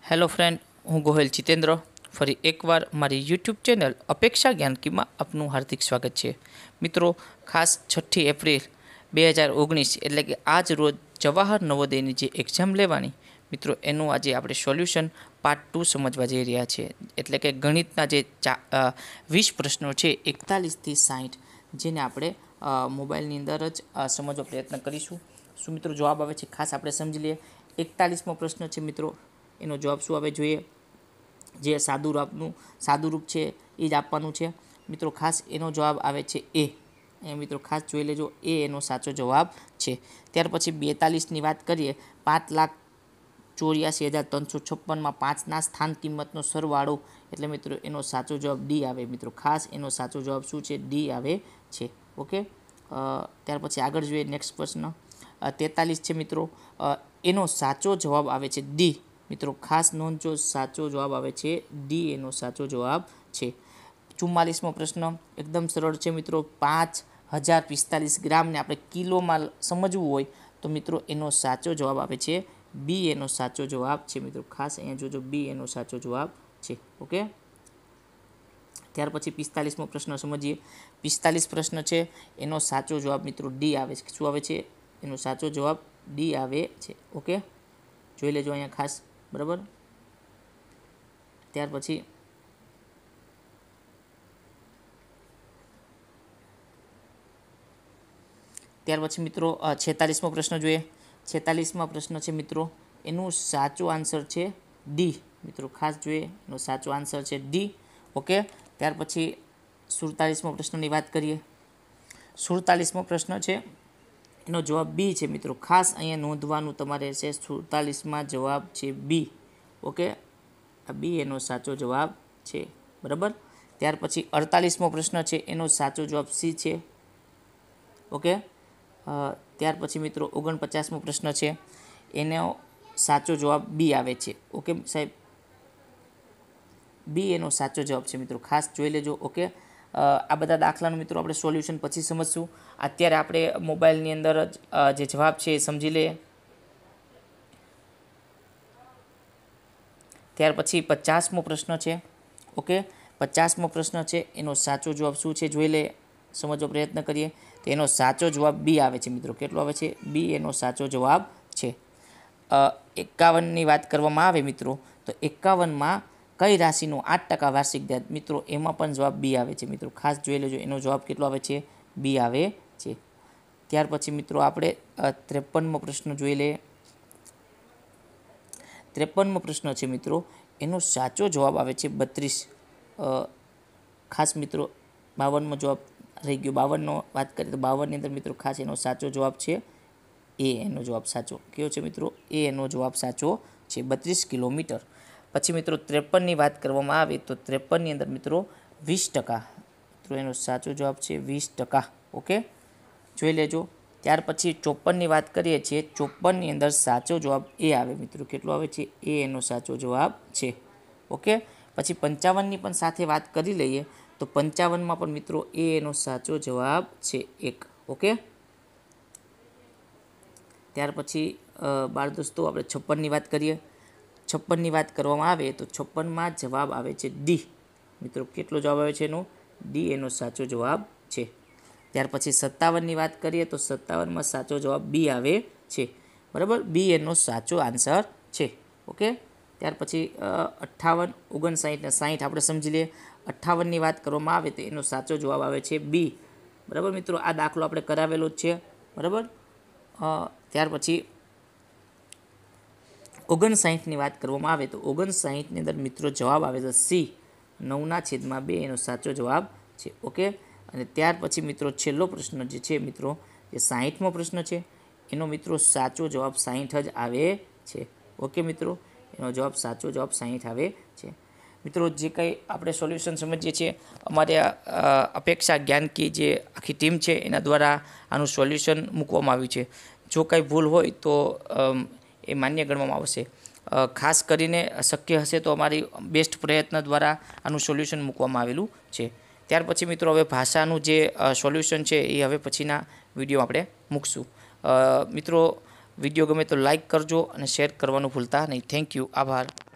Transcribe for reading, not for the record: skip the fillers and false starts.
Hello friend, હું ગોહિલ જીતેન્દ્ર ફરી એકવાર મારી યુટ્યુબ ચેનલ અપેક્ષા જ્ઞાનકીમાં આપનું હાર્દિક સ્વાગત છે. મિત્રો, ખાસ 6 એપ્રિલ 2019 એટલે કે આજ રોજ જવાહર નવોદયની જે એક્ઝામ લેવાની મિત્રો, એનું આજે આપણે સોલ્યુશન પાર્ટ 2 સમજવા જઈ રહ્યા છીએ. એટલે કે ગણિતના જે 20 પ્રશ્નો છે 41 થી 60, જેને આપણે મોબાઈલની અંદર જ સમજવા પ્રયત્ન કરીશું. શું મિત્રો જવાબ આવે છે ખાસ આપણે સમજી લઈએ. 41મો પ્રશ્ન છે મિત્રો, એનો જવાબ શું આવે જોઈએ? જે સાદું રૂપ છે એ જ આપવાનું છે મિત્રો. ખાસ એનો જવાબ આવે છે એ. મિત્રો ખાસ જોઈ લેજો, એ એનો સાચો જવાબ છે. ત્યાર પછી 42ની વાત કરીએ. 5,84,356માં 5ના સ્થાન કિંમતનો સરવાળો, એટલે મિત્રો એનો સાચો જવાબ ડી આવે. મિત્રો ખાસ એનો સાચો જવાબ શું છે? ડી આવે છે. ઓકે, ત્યાર પછી આગળ જોઈએ. નેક્સ્ટ પ્રશ્ન 43 છે મિત્રો, એનો સાચો જવાબ આવે છે ડી. મિત્રો ખાસ નોંધજો, સાચો જવાબ આવે છે ડી, એનો સાચો જવાબ છે. 44મો પ્રશ્ન એકદમ સરળ છે મિત્રો. 5,045 ગ્રામને આપણે કિલોમાં સમજવું હોય તો મિત્રો એનો સાચો જવાબ આવે છે બી, એનો સાચો જવાબ છે. મિત્રો ખાસ અહીંયા જોજો, બી એનો સાચો જવાબ છે. ઓકે, ત્યાર પછી 45મો પ્રશ્ન સમજીએ. 45 પ્રશ્ન છે, એનો સાચો જવાબ મિત્રો ડી આવે છે. શું આવે છે? એનો સાચો જવાબ ડી આવે છે. ઓકે, જોઈ લેજો અહીંયા ખાસ, બરાબર. ત્યાર પછી મિત્રો 46મો પ્રશ્ન જોઈએ. 46મા પ્રશ્ન છે મિત્રો, એનું સાચો આન્સર છે ડી. મિત્રો ખાસ જોઈએ, એનો સાચો આન્સર છે ડી. ઓકે, ત્યાર પછી 47મો પ્રશ્નની વાત કરીએ. 47મો પ્રશ્ન છે, એનો જવાબ બી છે. મિત્રો ખાસ અહીંયા નોંધવાનું તમારે છે, 47માં જવાબ છે બી. ઓકે, આ બી એનો સાચો જવાબ છે, બરાબર. ત્યાર પછી 48મો પ્રશ્ન છે, એનો સાચો જવાબ સી છે. ઓકે, ત્યાર પછી મિત્રો 49મો પ્રશ્ન છે, એનો સાચો જવાબ બી આવે છે. ઓકે સાહેબ, બી એનો સાચો જવાબ છે. મિત્રો ખાસ જોઈ લેજો. ઓકે, આ બધા દાખલાનું મિત્રો આપણે સોલ્યુશન પછી સમજશું. અત્યારે આપણે મોબાઈલની અંદર જ જે જવાબ છે એ સમજી લઈએ. ત્યાર પછી 50મો પ્રશ્ન છે. ઓકે, 50મો પ્રશ્ન છે, એનો સાચો જવાબ શું છે જોઈ લે, સમજવાનો પ્રયત્ન કરીએ. તો એનો સાચો જવાબ બી આવે છે. મિત્રો કેટલો આવે છે? બી એનો સાચો જવાબ છે. 51ની વાત કરવામાં આવે મિત્રો, તો 51માં કઈ રાશિનો 8% વાર્ષિક વ્યાજ? મિત્રો એમાં પણ જવાબ બી આવે છે. મિત્રો ખાસ જોઈ લેજો, એનો જવાબ કેટલો આવે છે? બી આવે છે. ત્યાર પછી મિત્રો આપણે 53મો પ્રશ્ન જોઈ લઈએ. 53મો પ્રશ્ન છે મિત્રો, એનો સાચો જવાબ આવે છે 32. ખાસ મિત્રો 52મો જવાબ રહી ગયો. 52નો વાત કરીએ તો 52ની અંદર મિત્રો ખાસ એનો સાચો જવાબ છે એ. એનો જવાબ સાચો કયો છે મિત્રો? એ એનો જવાબ સાચો છે, 32 કિલોમીટર. પછી મિત્રો 53ની વાત કરવામાં આવે તો 53ની અંદર મિત્રો 20%. મિત્રો એનો સાચો જવાબ છે 20%. ઓકે, જોઈ લેજો. ત્યાર પછી 54ની વાત કરીએ છીએ. 54ની અંદર સાચો જવાબ એ આવે. મિત્રો કેટલો આવે છે? એ એનો સાચો જવાબ છે. ઓકે, પછી 55ની પણ સાથે વાત કરી લઈએ તો 55માં પણ મિત્રો એ એનો સાચો જવાબ છે 1. ઓકે, ત્યાર પછી બાળ દોસ્તો આપણે 56ની વાત કરીએ. 56ની વાત કરવામાં આવે તો 56માં જવાબ આવે છે ડી. મિત્રો કેટલો જવાબ આવે છે એનો? ડી એનો સાચો જવાબ છે. ત્યાર પછી 57ની વાત કરીએ તો 57માં સાચો જવાબ બી આવે છે, બરાબર. બી એનો સાચો આન્સર છે. ઓકે, ત્યાર પછી 58, 59 ને 60 આપણે સમજી લઈએ. 58ની વાત કરવામાં આવે તો એનો સાચો જવાબ આવે છે બી, બરાબર. મિત્રો આ દાખલો આપણે કરાવેલો જ છે, બરાબર. ત્યાર પછી 59ની વાત કરવામાં આવે તો 59ની અંદર મિત્રો જવાબ આવે છે સી, 9/2 એનો સાચો જવાબ છે. ઓકે, અને ત્યાર પછી મિત્રો છેલ્લો પ્રશ્ન જે છે મિત્રો, જે 60મો પ્રશ્ન છે, એનો મિત્રો સાચો જવાબ 60 જ આવે છે. ઓકે મિત્રો, એનો જવાબ સાચો જવાબ 60 આવે છે. મિત્રો જે કંઈ આપણે સોલ્યુશન સમજીએ છીએ, અમારે અપેક્ષા જ્ઞાનકી જે આખી ટીમ છે એના દ્વારા આનું સોલ્યુશન મૂકવામાં આવ્યું છે. જો કંઈ ભૂલ હોય તો એ માન્ય ગણવામાં આવશે. ખાસ કરીને શક્ય હશે તો અમારી બેસ્ટ પ્રયત્ન દ્વારા આનું સોલ્યુશન મૂકવામાં આવેલું છે. ત્યાર પછી મિત્રો હવે ભાષાનું જે સોલ્યુશન છે એ હવે પછીના વિડીયો આપણે મૂકશું. મિત્રો વિડીયો ગમે તો લાઈક કરજો અને શેર કરવાનું ભૂલતા નહીં. થેન્ક યુ, આભાર.